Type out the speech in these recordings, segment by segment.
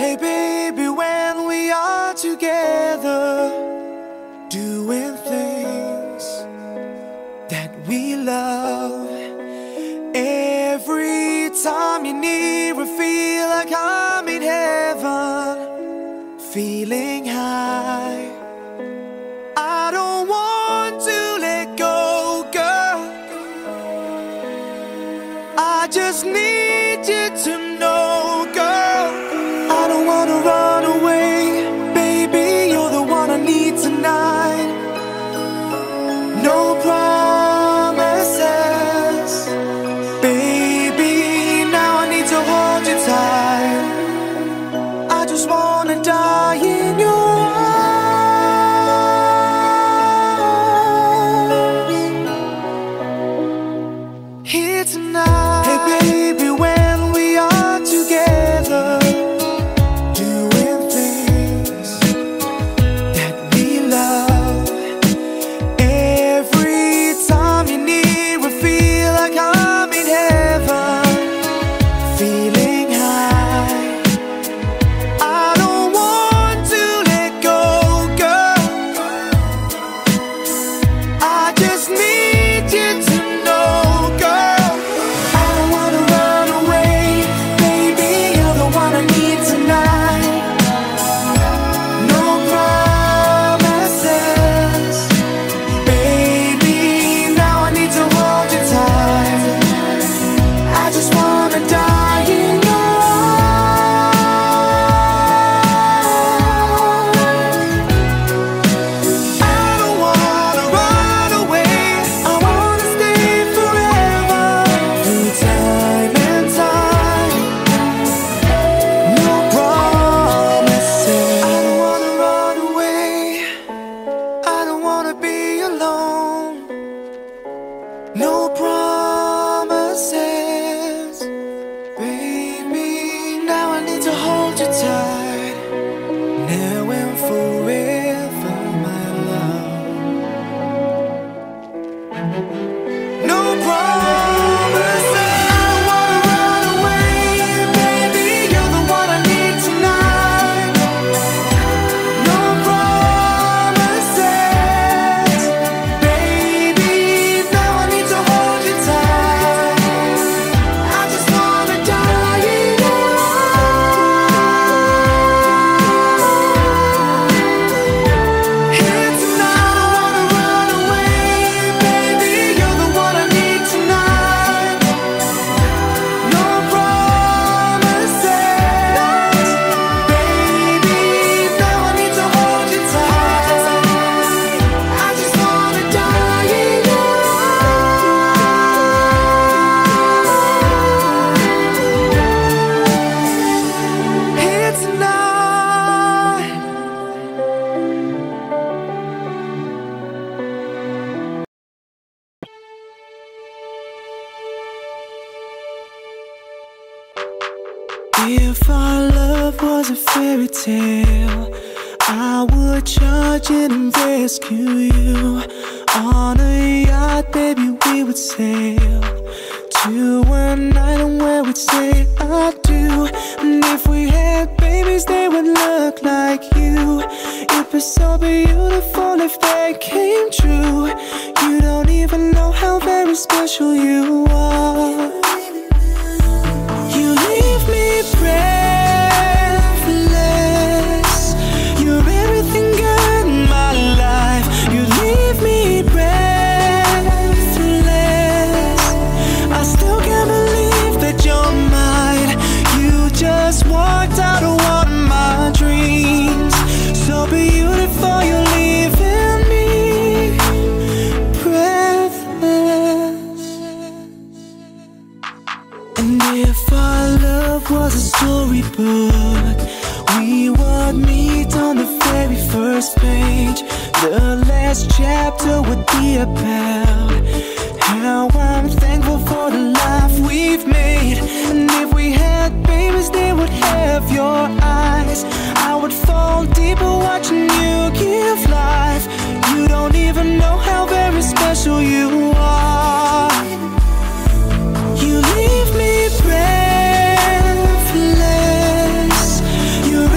Hey baby, when we are together, doing things that we love, every time you're near I feel like I'm in heaven, feeling high. I don't want to let go, girl. I just need you to know, girl. I don't wanna run away, baby, you're the one I need tonight. No promises, baby, now I need to hold you tight. I just wanna die in your arms here tonight. Hey baby, when we are together, doing things that we love, every time you're near I feel like I'm in heaven, feeling high. I don't want to let go, girl. I just need you to know, girl. I don't wanna run away, baby, you're the one I need tonight. No promises, baby, now I need to hold you tight. I just wanna die in your arms. I don't wanna run away, I wanna stay forever, through time and time. No promises. I don't wanna run away, I don't wanna be alone. No promises, baby, now I need to hold you tight. Now and forever, my love. No promises. I don't wanna run away, baby, you're the one I need tonight. No promises, baby, now I need to hold you tight. I just wanna die in your arms here tonight. I wanna run away, baby, you're the one I need tonight. No promises, baby, now I need to hold you tight. I just wanna die in your arms here tonight. If our love was a fairy tale, I would charge in and rescue you. On a yacht, baby, we would sail to an island where we'd say I do. And if we had babies, they would look like you. It'd be so beautiful if they came true. You don't even know how very special you are. You leave me breathless. You're everything good in my life. You leave me breathless. I still can't believe that you're mine. You just walked out of one of my dreams. So beautiful, you're leaving me breathless. And if our love was a storybook, we would meet on the very first page. The last chapter would be about how I'm thankful for the life we've made. And if we had babies, they would have your eyes. I would fall deeper watching you give life. You don't even know how very special you are. You leave me breathless. You're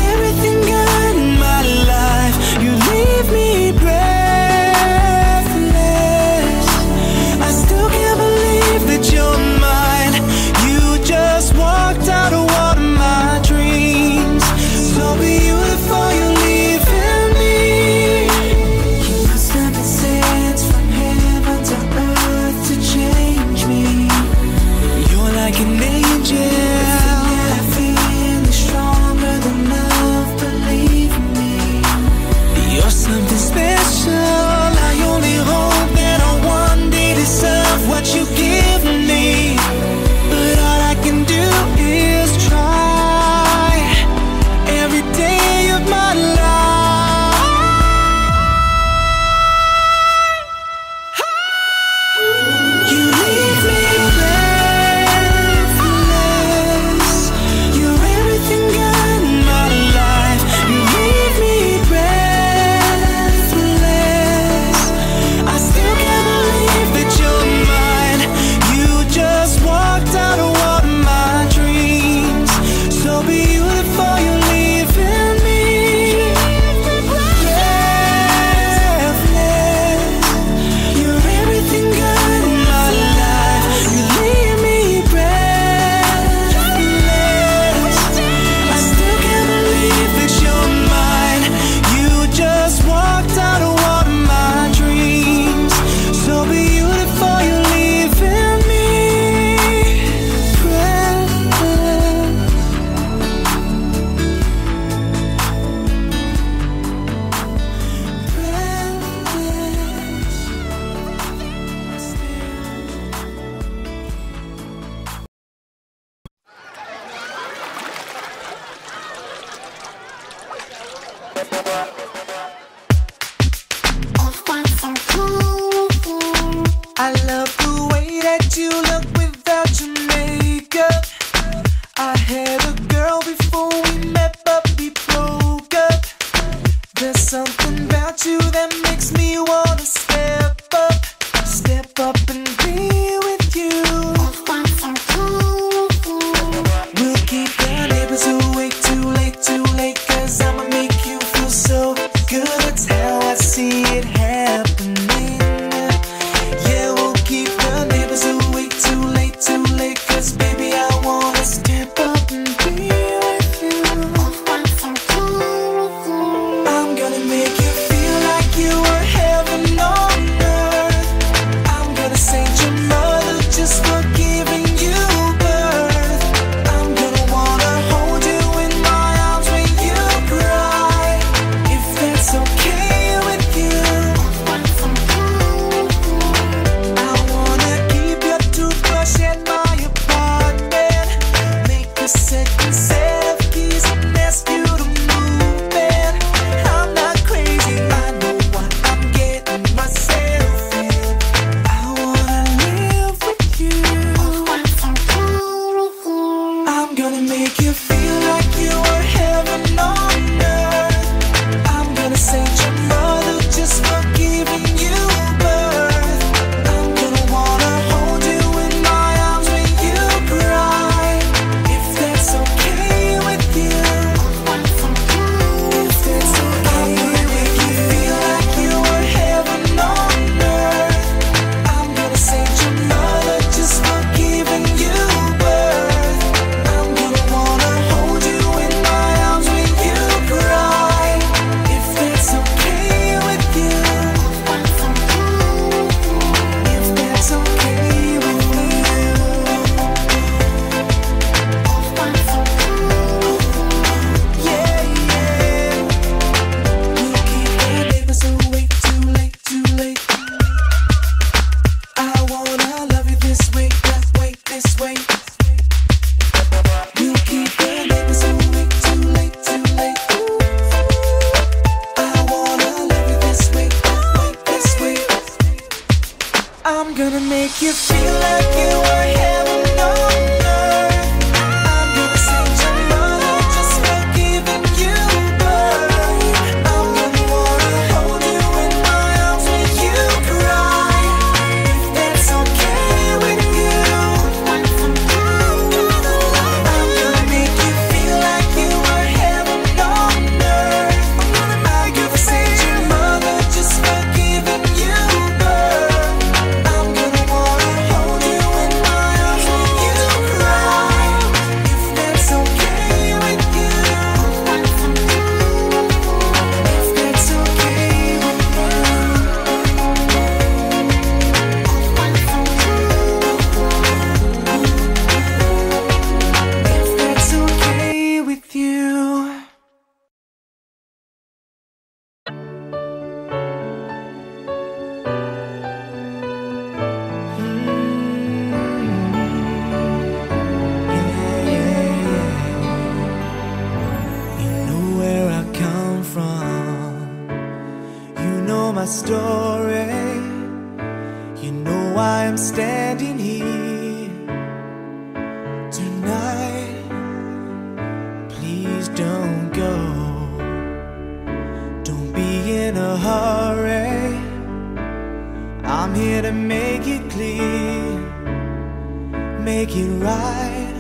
I love the way that you look without your makeup. I had a girl before we met, but we broke up. There's something about you that makes me wanna step up and be with you. We'll keep the neighbors awake too late, 'cause I'ma make you feel so good. That's how I see it happening. Yeah, we'll keep the neighbors awake too late, 'cause baby I wanna step up and be with you. I'm gonna make you feel like you were heaven on earth. I'm gonna sing your mother just for giving you birth. I'm gonna wanna hold you in my arms when you cry, if that's okay with you. I wanna keep your toothbrush at my apartment, make a second set of keys and ask you to move in. I'm not crazy, I know what I'm getting myself in. I wanna live with you. I'm gonna make you feel like you were heaven on earth. I'm gonna sing your mother just for giving you birth. I'm gonna wanna hold you in my arms when you cry, if that's okay with you. If that's okay, I'm gonna make you feel like you were heaven on earth. I'm gonna sing your mother just for giving you birth. I'm gonna wanna hold you in my arms when you cry, if that's okay with you. If that's okay with you. Yeah, yeah. We'll keep the neighbors awake too late. I wanna love you this way, that way, this way. We'll keep the neighbors awake too late. I wanna love you this way, that way, this way. I'm gonna make you feel like you were heaven on earth. I'm gonna sing your mother just for giving you birth. I'm gonna wanna hold you in my arms when you cry, if that's okay with you. I'm gonna make you feel like you were heaven on earth. I'm gonna sing your mother just for giving you birth. I'm gonna wanna hold you in my arms when you cry, if that's okay with you. If that's okay with you. If that's okay with you. You know where I come from. You know my story. You know why I'm standing here tonight. Please don't go. Don't be in a hurry. I'm here to make it clear, make it right.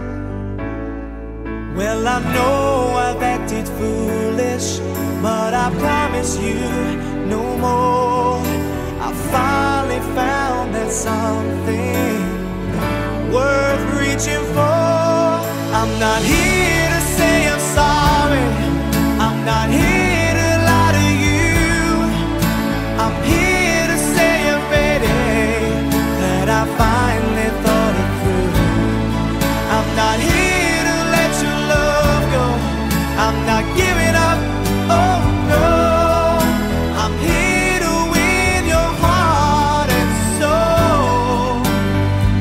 Well, I know I've acted foolish, but I promise you no more. I finally found that something worth reaching for. I'm not here to say I'm sorry. I'm not here to lie to you. I'm here to say I'm ready, that I finally thought it through. I'm not here to let your love go. I'm not giving up, oh no. I'm here to win your heart and soul.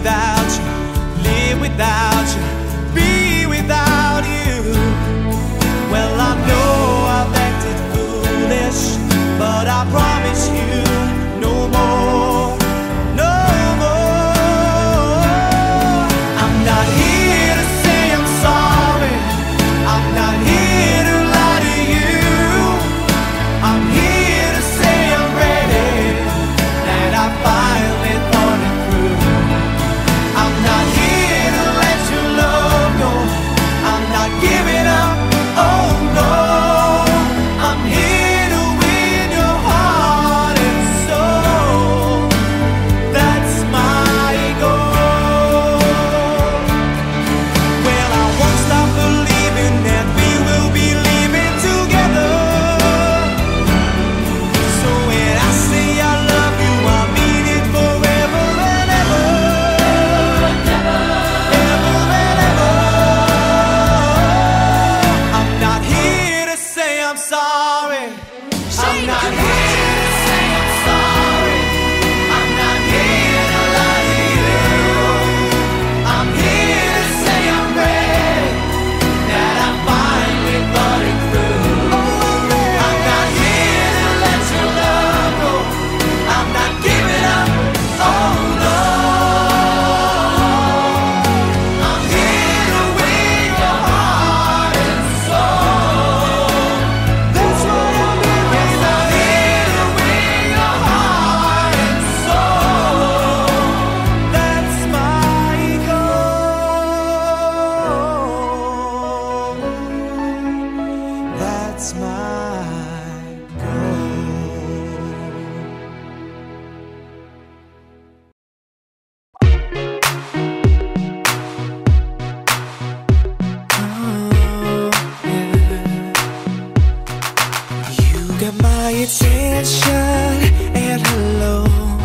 without you, live without you, be without you. Well, I know I've acted foolish, but I promise you no more, no more. I'm not here to say I'm sorry, I'm not here to lie to you. I'm here to say I'm ready, that I finally thought it through. I'm not here to let your love go, I'm not giving up, oh no. I'm here to win your heart and soul, that's my goal. Well, I won't stop believing that we will be living together. So when I say I love you, I mean it forever and ever, ever and ever. I'm not here to say I'm sorry, I'm not here to say I'm sorry, I'm not here to lie to you. I'm here to say I'm ready, that I finally thought it through. I'm not here to let your love go, I'm not giving up, oh no. I'm here to win your heart and soul, that's what I'm here. I'm here to win your heart and soul, that's my goal, that's my goal. You got my attention, and hello,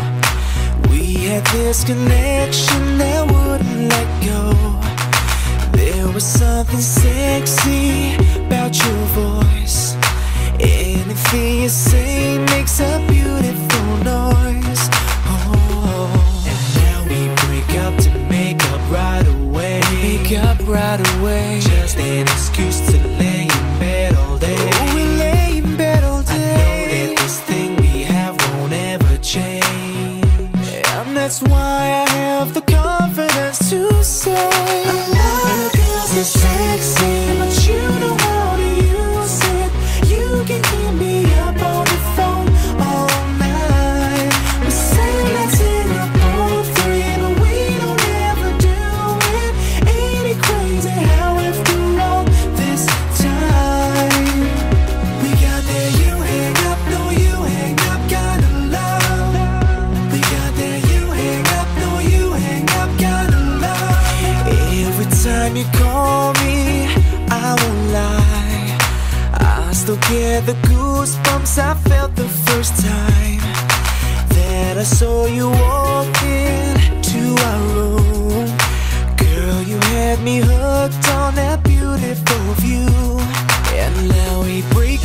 we had this connection that wouldn't let go. There was something sexy about your voice. Anything you say makes a beautiful noise. Oh, and now we break up to make up right away. Make up right away. Just an excuse to lay in bed all day. Oh, we lay in bed all day. I know that this thing we have won't ever change, and that's why I have the confidence to say a lot of girls are sexy, but you know how to use it. You can keep me up on the phone all night. We say let's hang up all three, but we don't ever do it. Ain't it crazy how after all this time we got that you hang up, no you hang up kind of love. We got that you hang up, no you hang up kind of love. Every time you call me, I won't lie, I still get the goosebumps I felt the first time that I saw you walk into our room. Girl, you had me hooked on that beautiful view. And now we break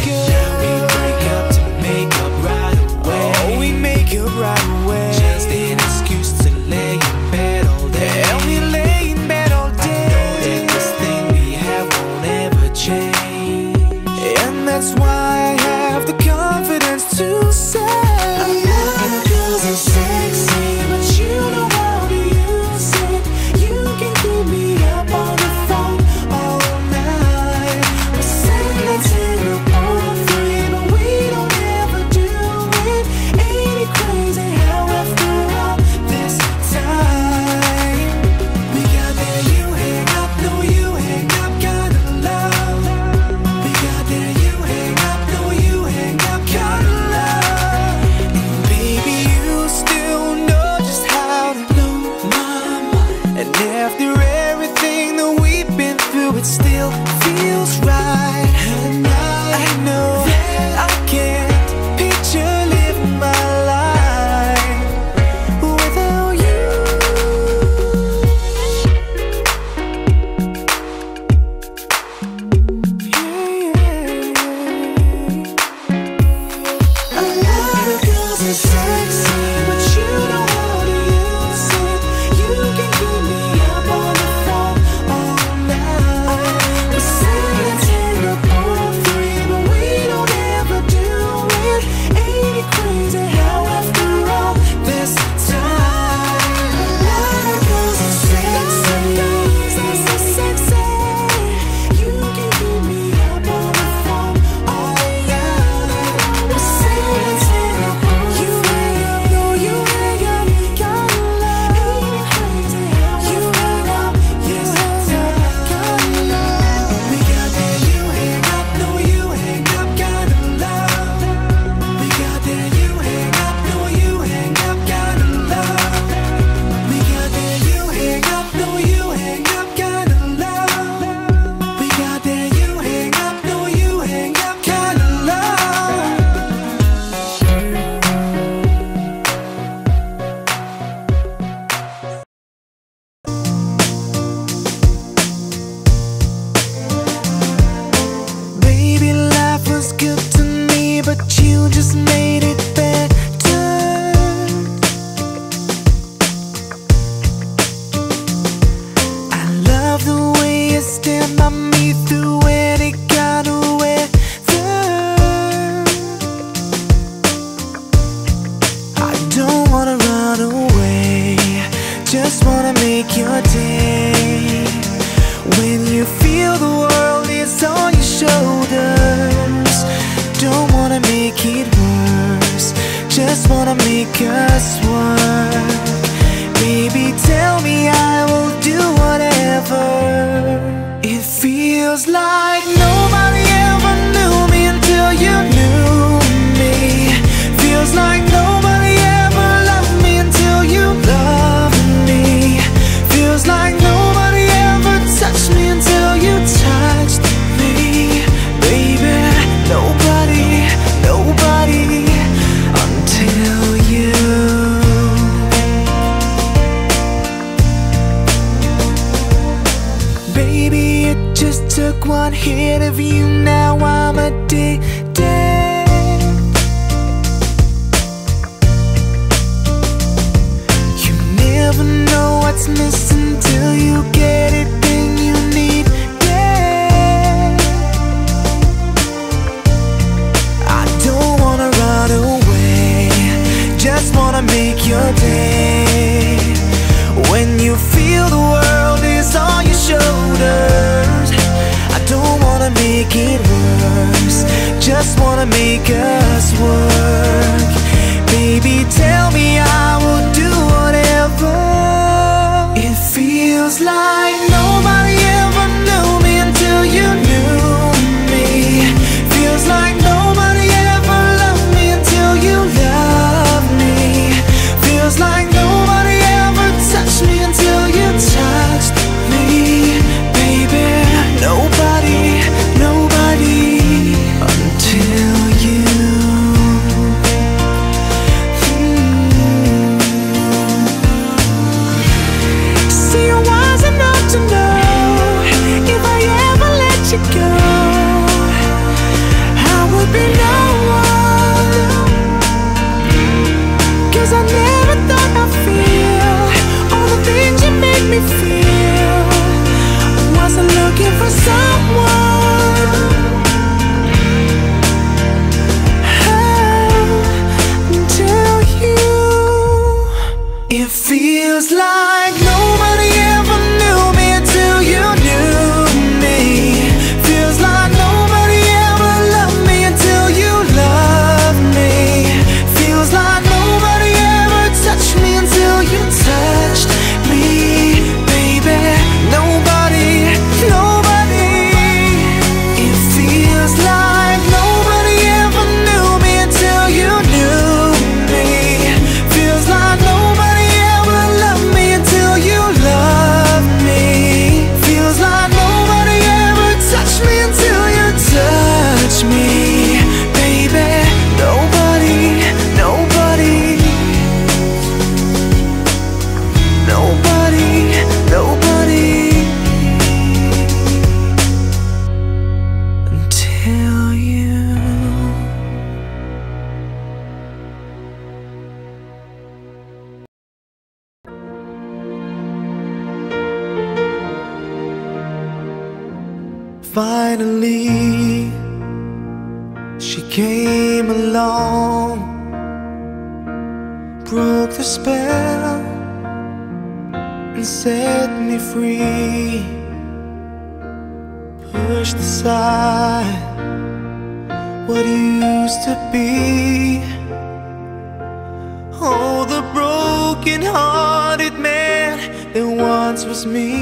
up to make up right away. Oh, we make it right away. Just an excuse to lay in bed all day. And we lay in bed all day. I know that this thing we have won't ever change, and that's why I have the confidence to say a lot of girls are sexy, but you know just wanna make your day. When you feel the world is on your shoulders, don't wanna make it worse, just wanna make us work. Baby, tell me, I will do whatever. It feels like nobody ever knew me until you knew me. Feels like nobody ever loved me until you loved me. Feels like nobody ever touched me until you touched me. Baby, nobody, nobody until you. Baby, it just took one hit of you, now I'm addicted. You never know what's missing till you get it, then you need it. I don't wanna run away, just wanna make your day. When you feel the world is on your shoulders, I don't wanna make it worse, just wanna make us work. Baby, tell me, I will do whatever. It feels like nobody ever knew me until you knew me. Feels like nobody ever loved me until you loved me. Feels like nobody ever touched me until you touched me. Baby, nobody, nobody until you. See, I was enough to know if I ever let you go, I would be no one. 'Cause I never thought I'd feel all the things you make me feel. Wasn't looking for someone, until you. It feels like nobody ever knew me until you knew me. Feels like nobody ever loved me until you loved me. Feels like nobody ever touched me until you touched me. Baby, nobody, nobody. It feels like nobody ever knew me until you knew me. Feels like nobody ever loved me until you loved me. Feels like nobody ever touched me until you touched me. Baby, nobody, nobody, nobody, nobody until you. Finally, she came along, broke the spell and set me free. Pushed aside what used to be. Oh, the broken-hearted man that once was me.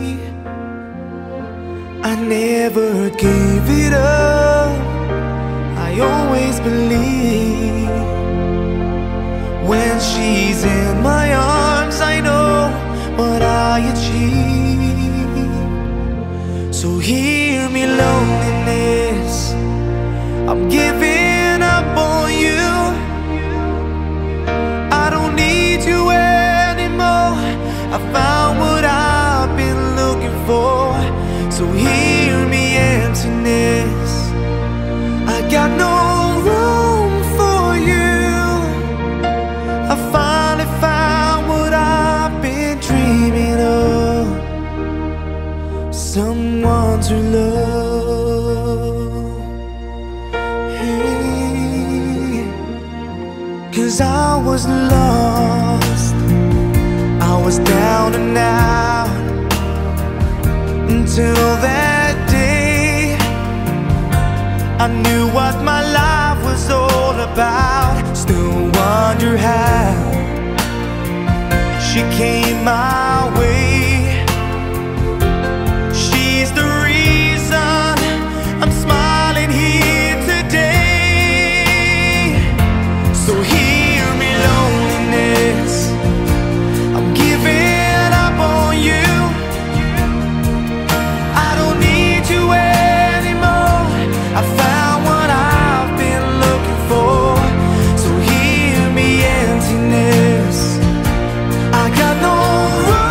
I never gave it up, I always believe. When she's in my arms, I know what I achieve. So hear me, loneliness, I'm giving up on you. I don't need you anymore, I found what I've been looking for. So hear me, emptiness, I got no room for you. I finally found what I've been dreaming of, someone to love. Hey. 'Cause I was lost, I was was down and out until that day. I knew what my life was all about. Still wonder how she came my way. She's the reason I'm smiling here today. So hear me, loneliness, I'm giving up on you. I don't need you anymore. I found what I've been looking for. So hear me, emptiness, I got no room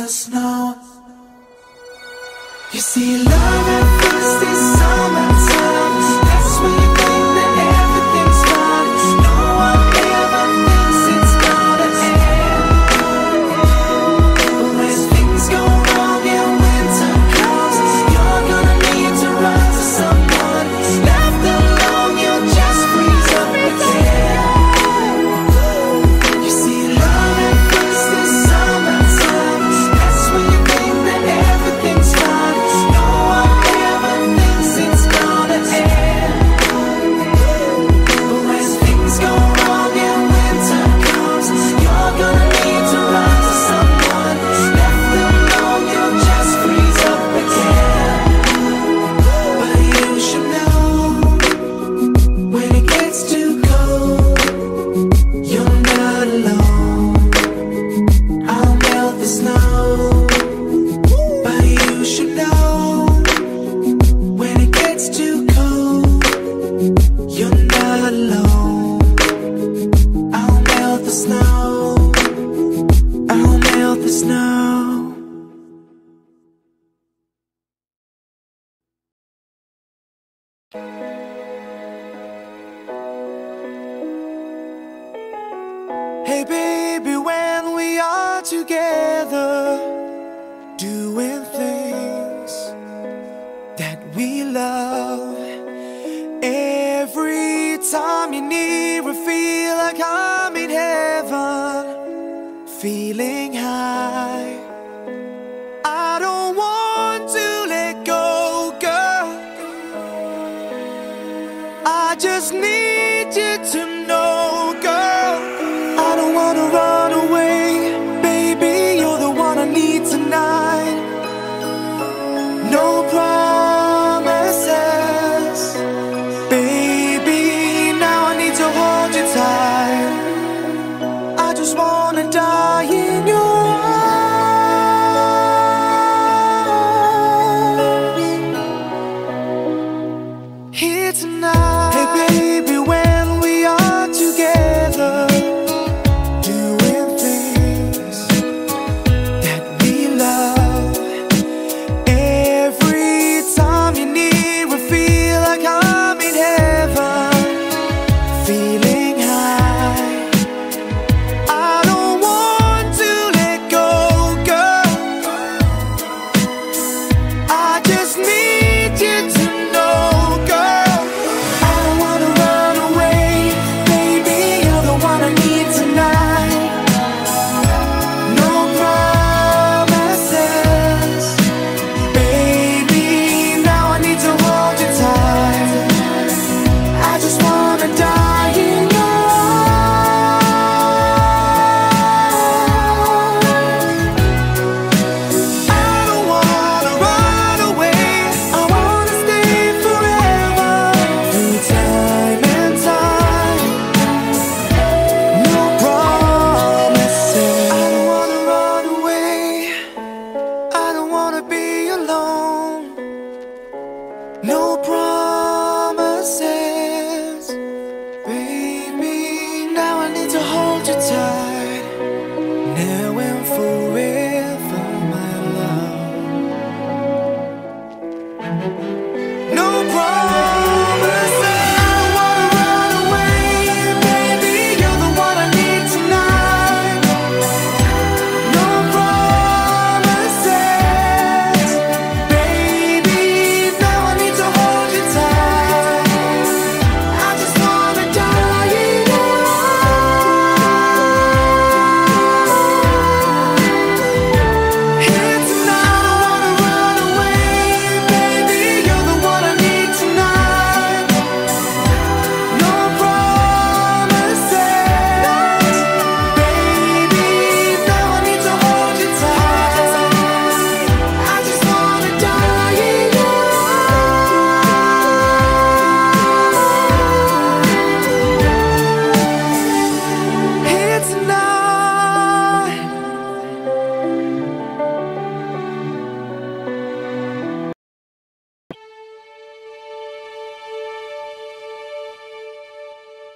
snow. You see, love at first is summertime. That's when you think that everything's fine. No one ever thinks it's gonna end. But when things go wrong and winter comes, you're gonna need to run to someone. Left alone, you'll just freeze up again. You see, love at first is summertime. That's when you think that everything's fine. No one ever thinks it's gonna end. But when things go wrong and winter comes, you're gonna need to run to someone. Left alone, you'll just freeze up again. But you should know, when it gets too cold, you're not alone. I'll melt the snow. But you should know, when it gets too cold, you're not alone. I'll melt the snow. I'll melt the snow. Hey baby, when we are together, doing things that we love, every time you're near, I feel like I'm in heaven, feeling high. I don't want to let go, girl. I just need you to know, girl. I don't wanna run away, baby, you're the one I need tonight. No promises, baby, now I need to hold you tight. I just wanna die in your arms here tonight. Hey baby, when we are together, doing things that we love, every time you're near, I feel like I'm in heaven, feeling high. I don't want to let go, girl. I just need you to know, girl. I don't wanna run away, baby, you're the one I need tonight. No promises, baby, now I need to hold you tight. I just wanna die in your arms. I don't wanna run away, I wanna stay forever, through time and time. No promises. I don't wanna run away, I don't wanna be alone. No promises, baby, now I need to hold you tight. Now and forever, my love. No promises. I don't wanna run away, baby, you're the one I need tonight. No promises, baby, now I need to hold you tight. I just wanna die in your arms. Here tonight, I wanna run away, baby, you're the one I need tonight. No promises, baby, now I need to hold you tight. I just wanna die in your arms. Here tonight.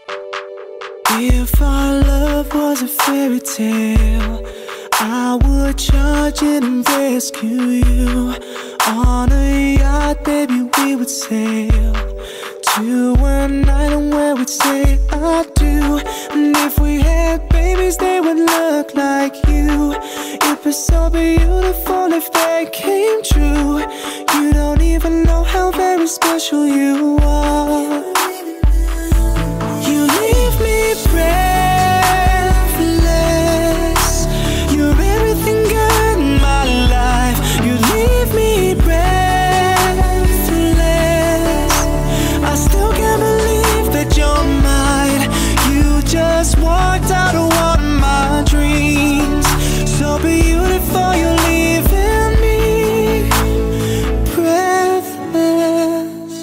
If our love was a fairy tale, I would would charge in and rescue you. On a yacht, baby, we would sail to an island where we'd say I do. And if we had babies, they would look like you. It'd be so beautiful if they came true. You don't even know how very special you are. You leave me breathless. You're everything good in my life. You leave me breathless. I still can't believe that you're mine. You just walked out of one of my dreams. So beautiful, you're leaving me breathless.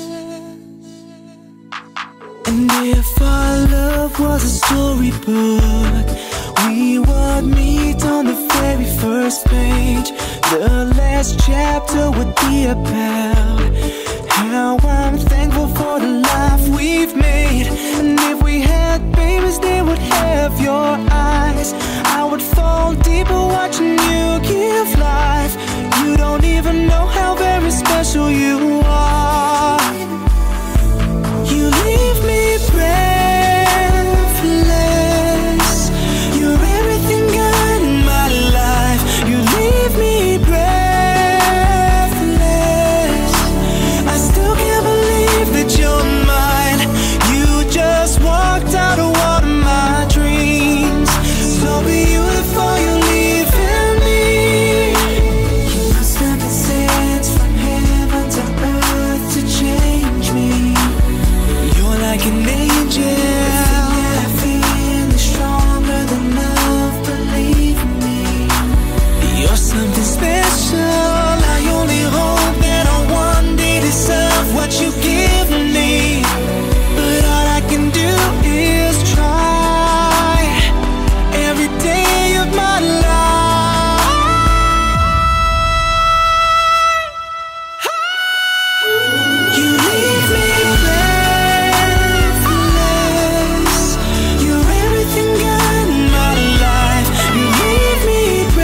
And if our love was a storybook, we would meet on the very first page. The last chapter would be about how I'm thankful for the life we've made. And if we had babies, they would have your eyes. I would fall deeper watching you give life. You don't even know how very special you are. You leave me breathless. You're everything good in my life. You leave me breathless. I still can't believe that you're mine. You just walked out of one of my dreams. So beautiful, you're leaving me. You must have been sent from heaven to earth to change me. You're like an angel. That feeling is stronger than love, believe me. You're something special. I only hope that I one day deserve what you give me. But all I can do is try every day of my life. You leave me breathless. You're everything good in my life. You leave me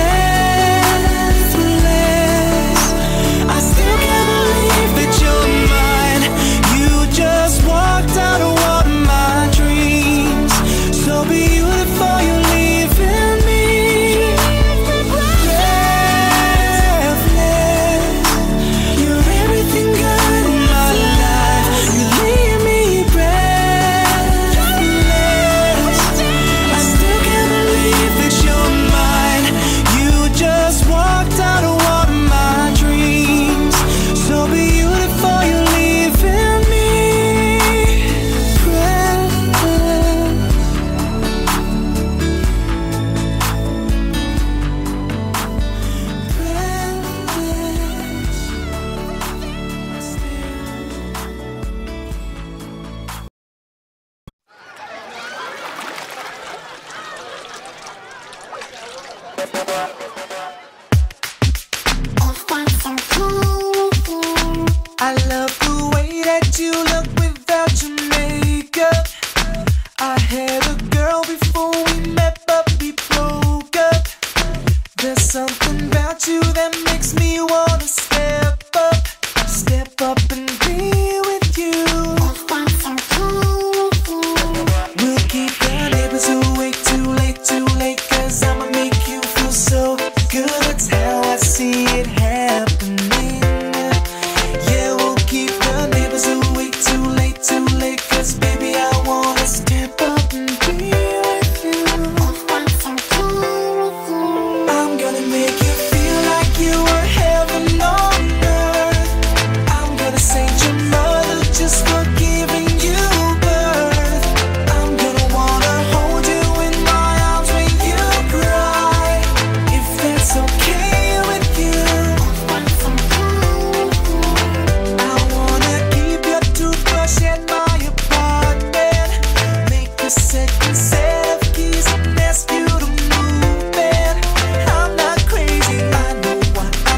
breathless. I still can't believe that you're mine. You just walked out of one of my dreams. So beautiful, you're leaving me breathless. You're everything good in my life. You leave me breathless. I still can't believe that you're mine. You just walked out of one of my dreams. So beautiful, you're leaving me breathless. I love the way that you look without your makeup. I had a girl before we met, but we broke up. There's something about you that makes me wanna step up and be with you. We'll keep the neighbors awake too late, 'cause I'ma make you feel so good. That's how I see it happening. Yeah, we'll keep the neighbors awake too late, 'cause baby, I wanna step up and be with you. I'm gonna make you feel like you were heaven on earth. I'm gonna say your mother just for giving you birth. I'm gonna wanna hold you in my arms when you cry, if that's okay with you. I wanna keep your toothbrush at my apartment, make a second set of keys and ask you to move in. I'm not crazy, I know what I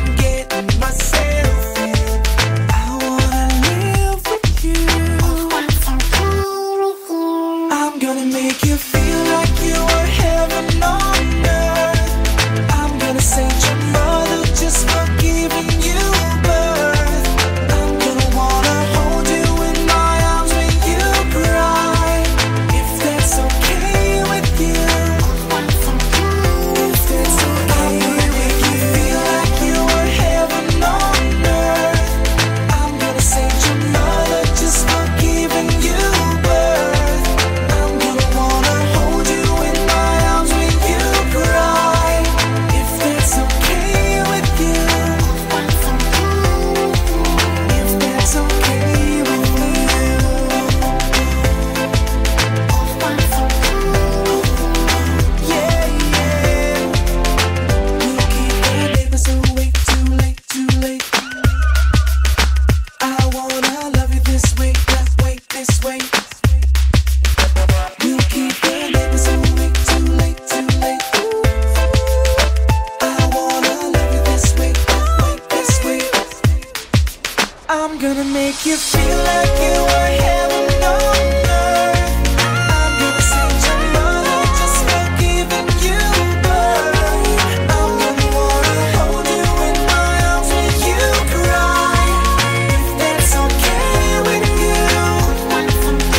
make you feel like you were heaven on earth. I'm gonna send your mother just for giving you birth. I'm gonna wanna hold you in my arms when you cry, if that's okay with you. I'm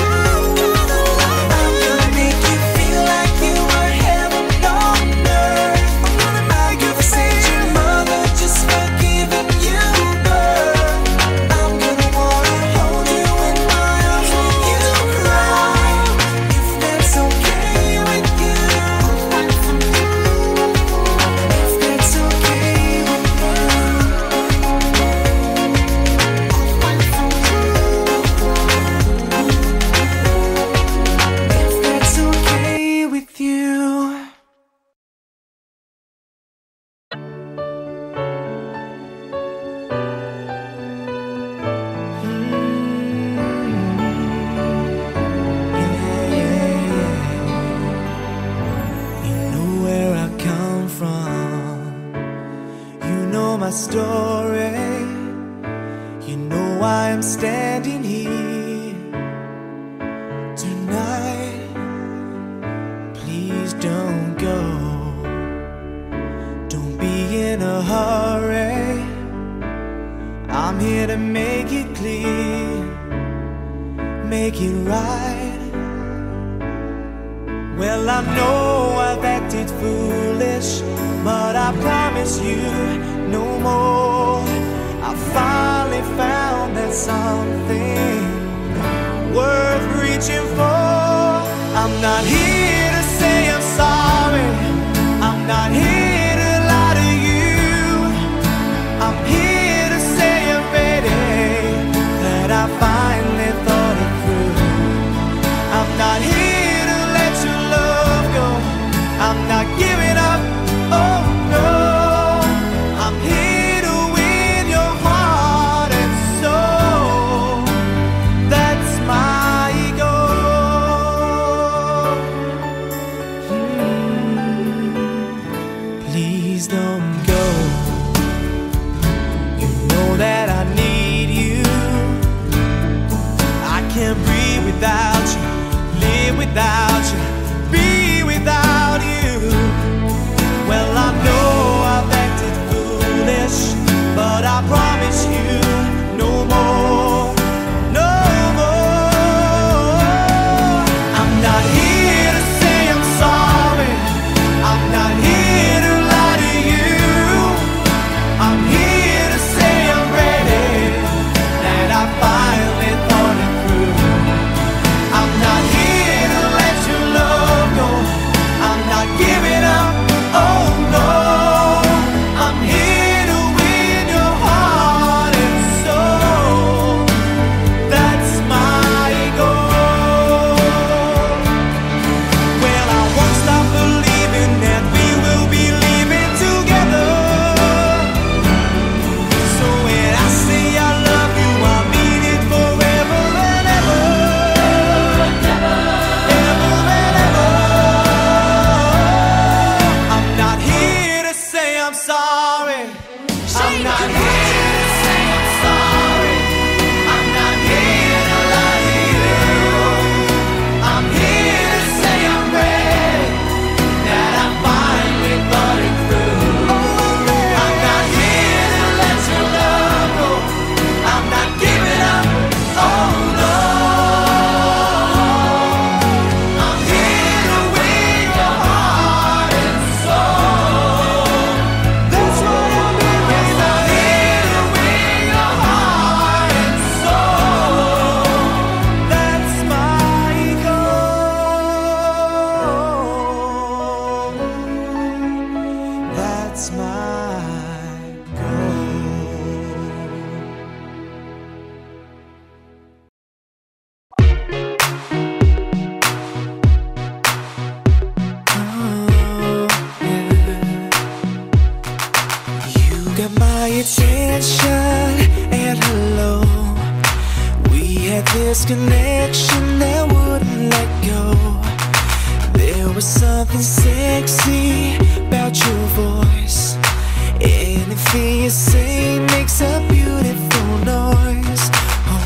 gonna make you feel like you were heaven on earth. I'm gonna send your mother just for giving you birth. I'm gonna wanna hold you in my arms when you cry, if that's okay with you. If that's okay with you. If that's okay with you. You know where I come from. You know my story. You know why I'm standing here tonight. Please don't go. Don't be in a hurry. I'm here to make it clear, make it right. Well, I know I've acted foolish, but I promise you no more. I finally found that something worth reaching for. I'm not here to say I'm sorry. I'm not here to lie to you. I'm here to say I'm ready, that I finally thought it through. I'm not here to let your love go. I'm not giving up, oh no. I'm here to win your heart and soul. That's my goal. Please don't go. You know that I need you. I can't breathe without you, live without you, be without you. Well, I know I've acted foolish, but I promise you no more, no more. I'm not here to say I'm sorry. I'm not here to lie to you. I'm here to say I'm ready, that I finally thought it through. I'm not here to let your love go. I'm not giving up, oh no. I'm here to win your heart and soul. That's my goal. Well, I won't stop believing that we will be living together. So when I say I love you, I mean it forever and ever. Ever and ever. I'm not here to say I'm sorry. I'm not here to say I'm sorry. I'm not here to lie to you. I'm here to say I'm ready, that I finally thought it through. I'm not here to let your love go. I'm not giving up, oh no. I'm here to win your heart and soul. That's what I'm here for. I'm here to win your heart and soul. That's my goal. That's my You got my attention, and hello. We had this connection that wouldn't let go. There was something sexy about your voice. Anything you say makes a beautiful noise. Oh,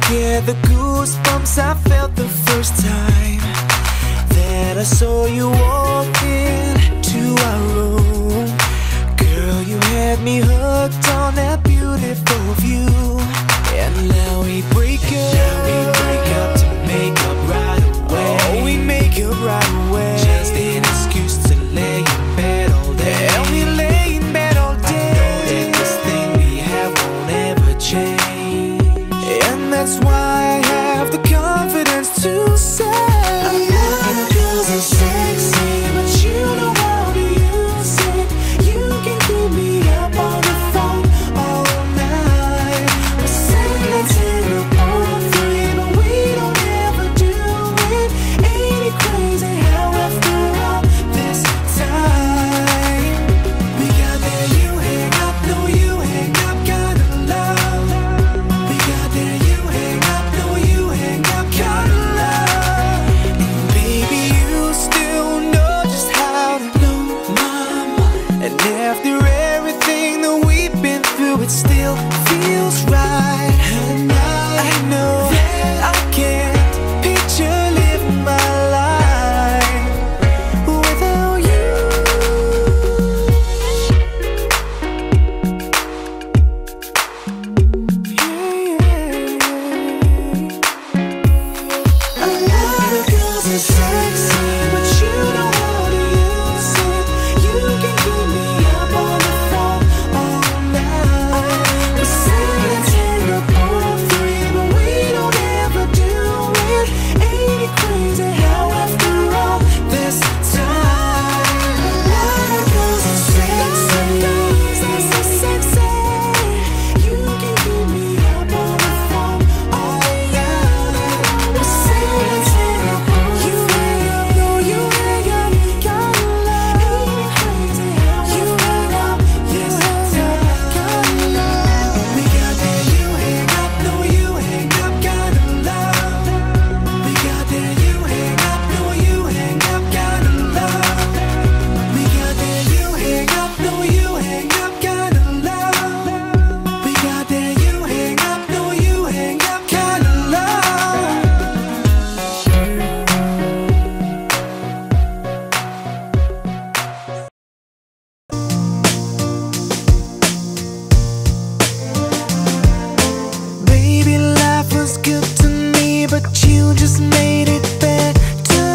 forget the goosebumps I felt the first time that I saw you walk into our room. Girl, you had me hooked on that beautiful view. And now we break up to make up right away. Oh, we make up right away. Just an excuse to lay in bed all day. And we lay in bed all day. I know that this thing we have won't ever change. And that's why I have the confidence to say, a lot of girls are sexy, but you know how to use it. You can keep me up on the phone all night. We're saying in the three, but we don't ever do it. Ain't it crazy how after all this time we got that you hang up, no you hang up kind of love. We got that you hang up, no you hang up kind of love. And baby, you still know just how to blow my mind. And after everything that we've been through, it still feels right. And I know that I can't picture living my life without you. A lot of girls are sexy, but you know how to use it. You can keep me up on the phone all night. We're saying in the three, but we don't ever do it. Ain't it crazy how after all this time, a lot of girls are sexy, so sexy. You can keep me up on the phone all night. We're saying in the you hang up, no you hang up, kind of love. Ain't it crazy how you hang up, yes kind of love. We got that you hang up, no you hang up kind of love. We got that you hang up, no you hang up kind of love. We got that you hang up, no you hang up kind of love. We got that you hang up, no you hang up kind of love. Baby, life was good to me, but you just made it better.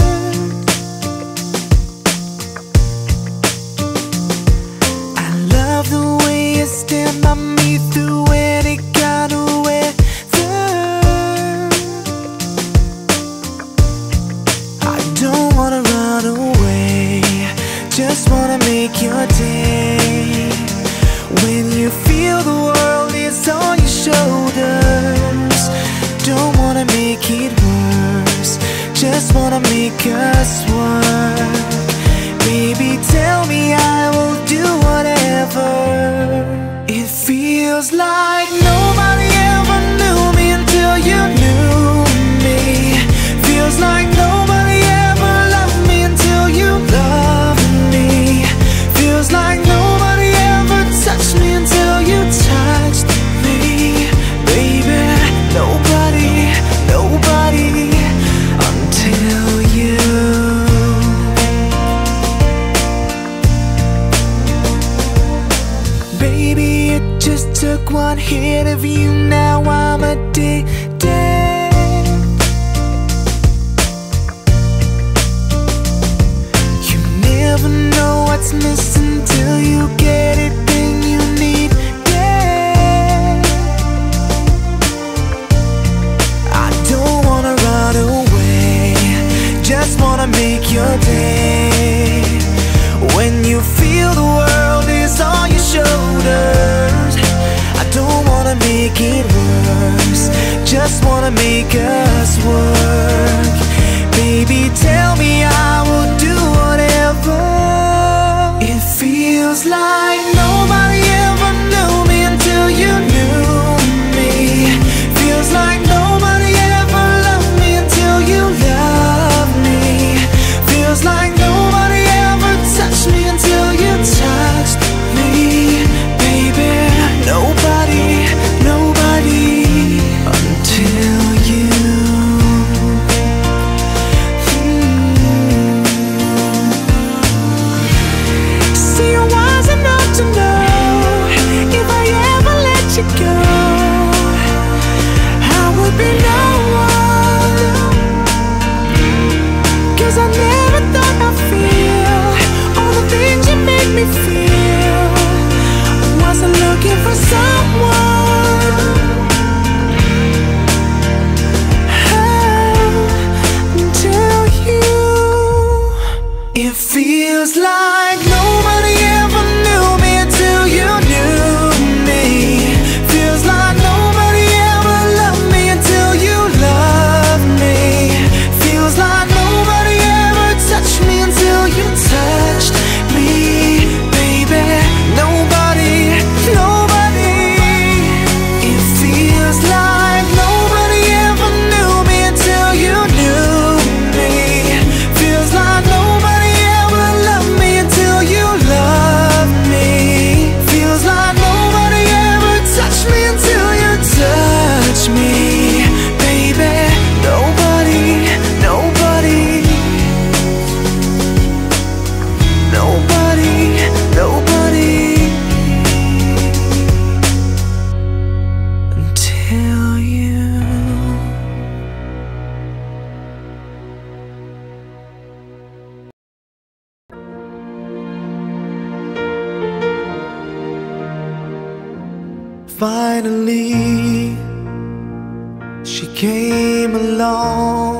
I love the way you stand by me through any kind of weather. I don't wanna run away, just wanna make your day. When you feel the world is on your shoulders, don't wanna make it worse, just wanna make us work. Baby, tell me I will do whatever. It feels like nobody ever knew me until you knew me. Feels like nobody ever loved me until you loved me. Feels like nobody ever touched me until you touched me. Baby, nobody until you. Baby, it just took one hit of you, now I'm addicted. You never know what's missing till you get it, then you need it. I don't wanna run away, just wanna make your day. When you feel the world is on your shoulders, I don't wanna make it worse, just wanna make us work. Baby, tell me I will do whatever. It feels like nobody ever knew me until you knew me. Feels like nobody ever loved me until you loved me. Feels like nobody ever touched me until you touched me. Baby, nobody until finally she came along,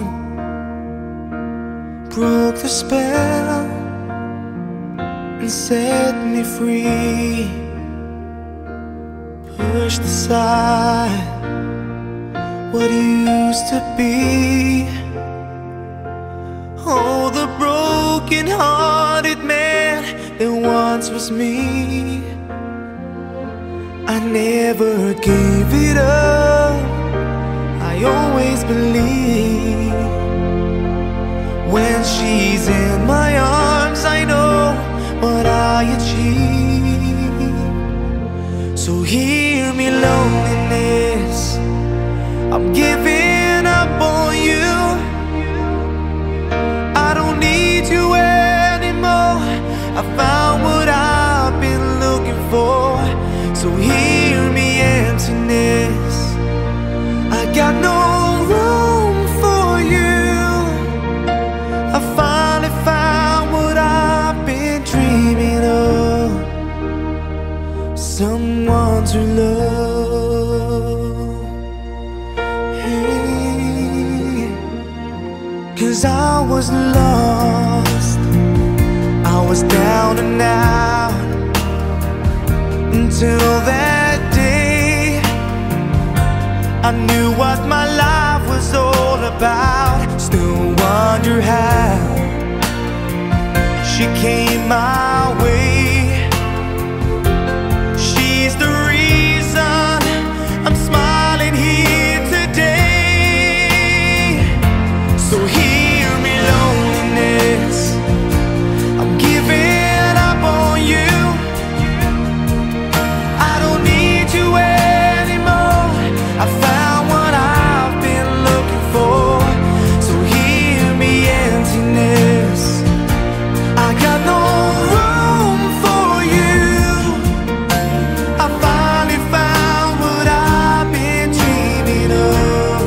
broke the spell and set me free. Pushed aside what used to be. Oh, the broken-hearted man that once was me. I never gave it up, I always believe. When she's in my arms, I know what I achieve. So hear me, loneliness, I'm giving up on you. I don't need you anymore, I found what I've been looking for. So hear me, emptiness, I got no room for you. I finally found what I've been dreaming of, someone to love. Hey. 'Cause I was lost, I was down and out, until that day I knew what my life was all about. Still wonder how she came my way. She's the reason I'm smiling here today. So hear me, loneliness, I'm giving up on you. I don't need you anymore, I found what I've been looking for. So hear me, emptiness, I got no room for you. I finally found what I've been dreaming of,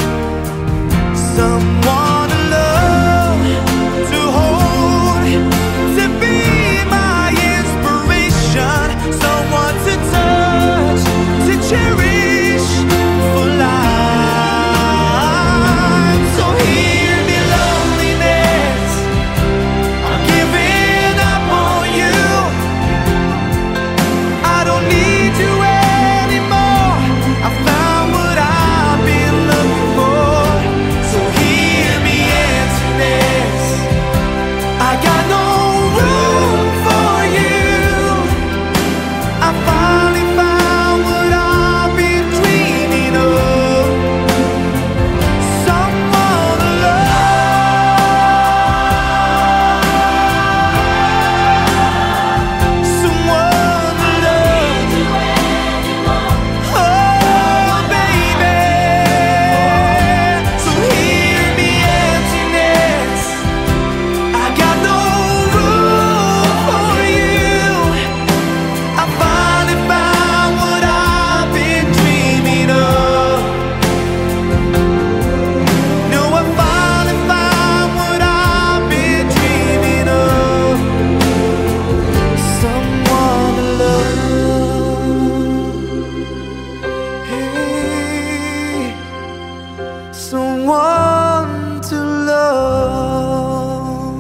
someone to love, to hold, to be my inspiration, someone to touch, to cherish for life. So hear me, loneliness, I'm giving up on you. I don't need you anymore, I found what I've been looking for. So hear me, emptiness, I got no room for you. I finally found what I've been dreaming of, someone to love, someone to love. Oh, baby. So hear me, emptiness, I got no room for you. I finally found what I've been dreaming of. No, I finally found what I've been dreaming of, someone to love. Hey, someone to love.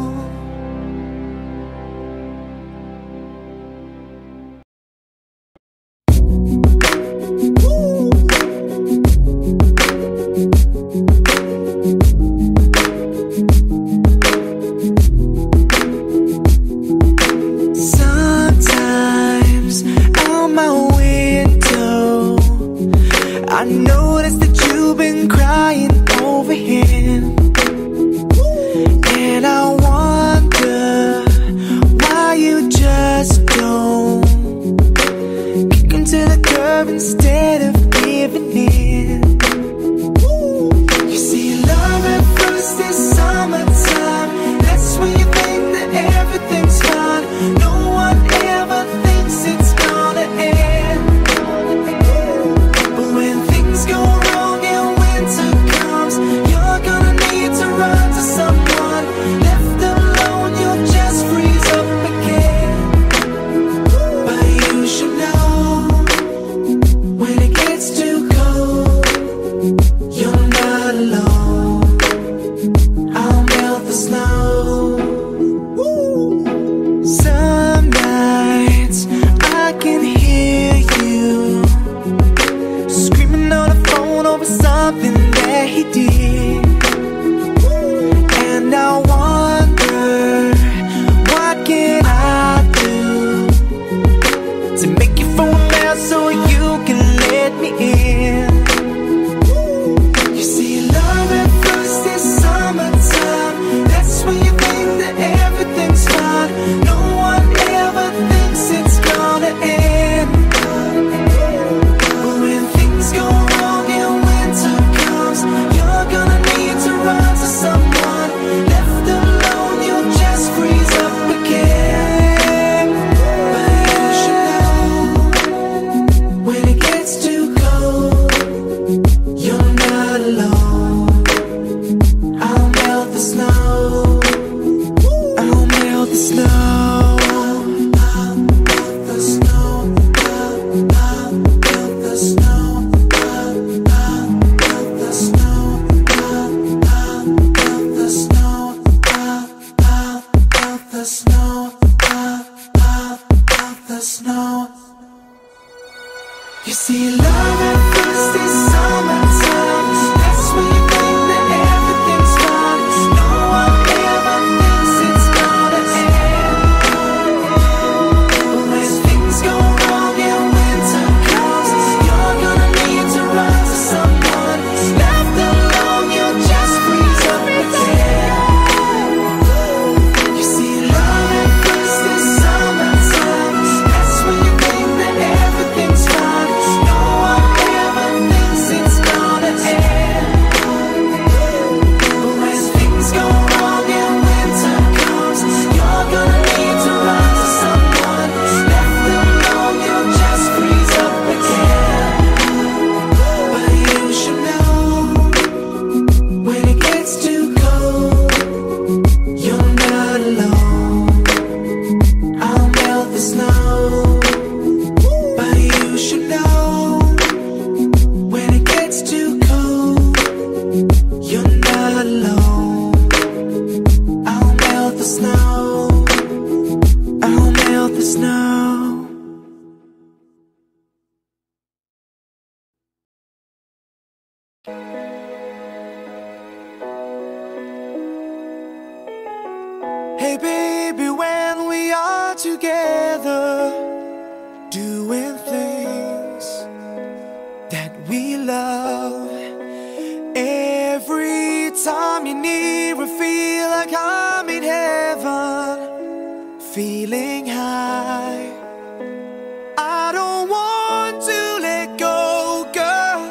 Sometimes out my window I notice that you've been crying over here. yeah he did. And I wonder, what can I do to make you fool now so you can let me in? You see, love at first is summertime. That's when you think that everything's fine. No one ever thinks it's gonna end. But when things go wrong and winter comes, you're gonna need to run to someone. Left alone, you'll just freeze up again. But you should know, when it gets too cold, you're not alone. I'll melt the snow. I'll melt the snow. I'll melt the snow. I'll melt the snow. I'll melt the snow. I'll melt the snow. I'll melt the snow. I'll melt the snow. You see, love at first is summertime. That's when you think that everything's fine. No one ever thinks it's gonna end. But when things go wrong and winter comes, you're gonna need to run to someone. Left alone, you'll just freeze up again. You see, love at first is summertime. That's when you think that everything's fine. No one ever thinks it's gonna end. But when things go wrong and winter comes, you're gonna need to run to someone. Left alone, you'll just freeze up again. But you should know, when it gets too cold, you're not alone. I'll melt the snow. But you should know, when it gets too cold, you're not alone. I'll melt the snow. I'll melt the snow. Hey baby, when we are together, doing things that we love, every time you're near, I feel like I'm in heaven, feeling high. I don't want to let go, girl.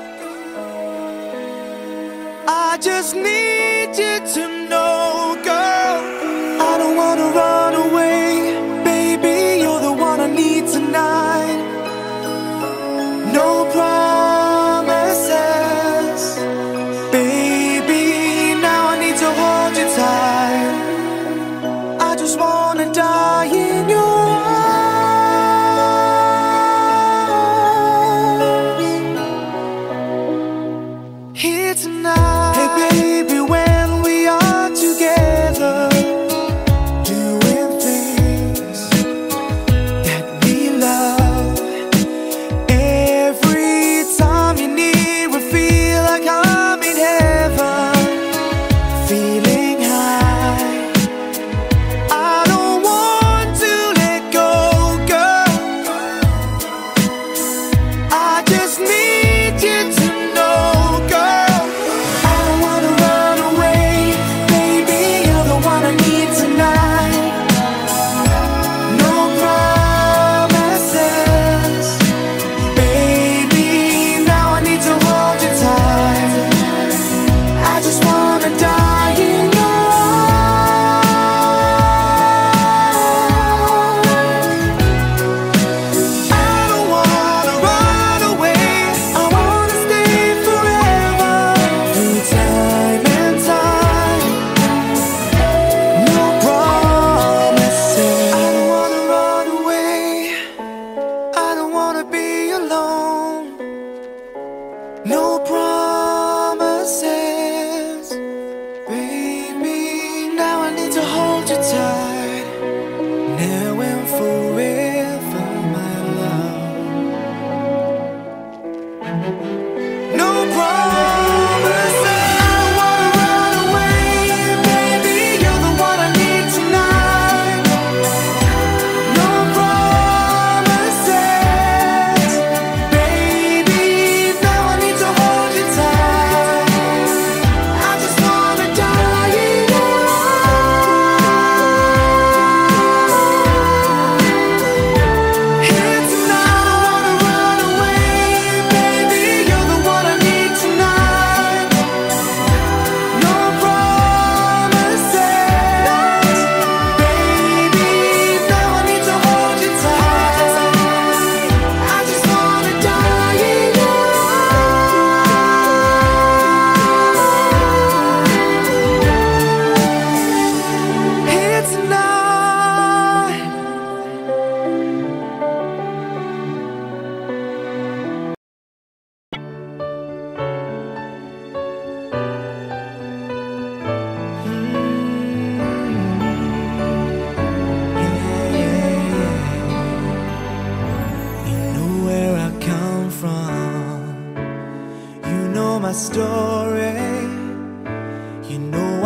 I just need you to know, girl. I don't wanna run away, baby, you're the one I need tonight. No promises, baby, now I need to hold you tight. I just wanna die in your arms here tonight. Hey baby, when we are together, doing things that we love, every time you're near, I feel like I'm in heaven, feeling high. I don't want to let go, girl. I just need you to know, girl. I don't wanna run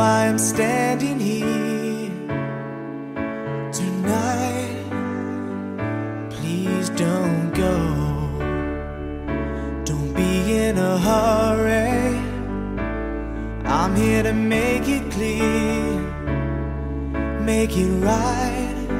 why I'm standing here tonight. Please don't go, don't be in a hurry. I'm here to make it clear, make it right.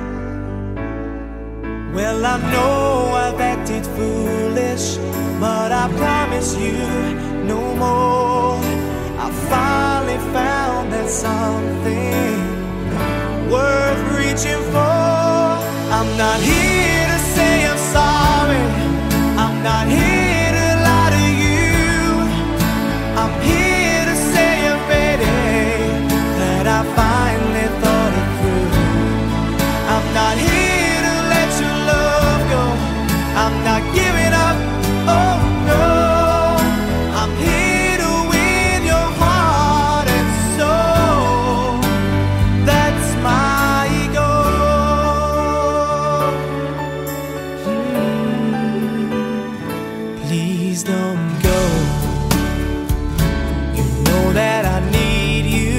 Well, I know I've acted foolish, but I promise you no more. I finally found that something worth reaching for. I'm not here to say I'm sorry, I'm not here to lie to you. I'm here to say I'm ready, that I finally thought it through. I'm not here to let your love go, I'm not giving up, oh no. I'm here to win your heart and soul, that's my goal. Please don't go, you know that I need you.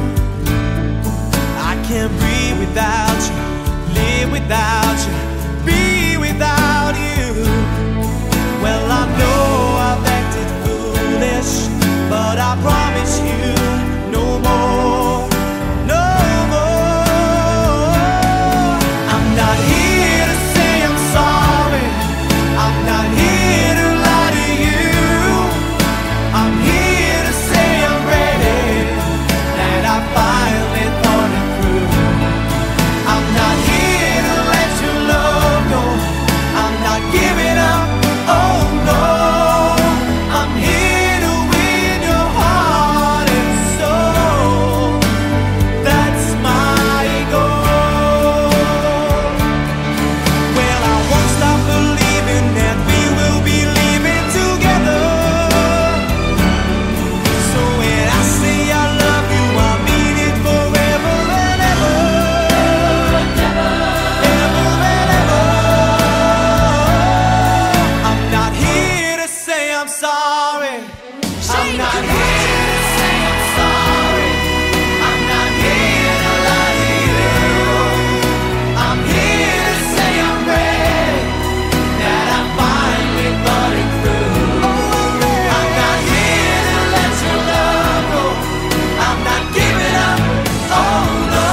I can't breathe without you, live without you, be without you. Well, I know I've acted foolish, but I promise you no more, no more. I'm not here to say I'm sorry, I'm not here to lie to you. I'm here to say I'm ready, that I finally thought it through. I'm not here to let your love go, I'm not giving up, oh no. I'm here to win your heart and soul, that's my goal. Well, I won't stop believing that we will be living together. So when I say I love you, I mean it forever and ever, ever and ever. I'm not here to say I'm sorry, I'm not here to say I'm sorry, I'm not here to lie to you. I'm here to say I'm ready, that I finally thought it through. I'm not here to let your love go, I'm not giving up, oh no.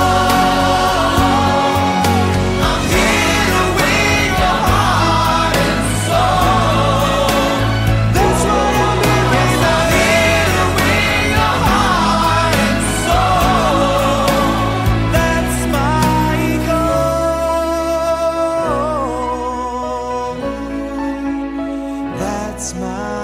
I'm here to win your heart and soul, that's what I'm here. I'm here to win your heart and soul, that's my goal, that's my